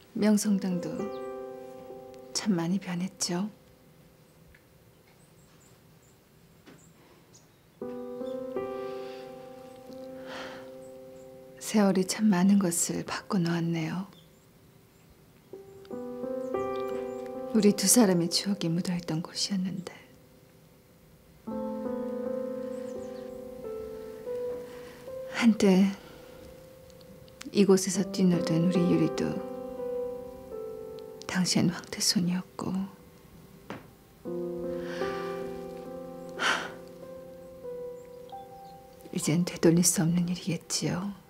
명성당도 참 많이 변했죠. 세월이 참 많은 것을 바꿔놓았네요. 우리 두 사람의 추억이 묻어있던 곳이었는데. 한때 이곳에서 뛰놀던 우리 유리도 당시엔 황태손이었고, 이젠 되돌릴 수 없는 일이겠지요.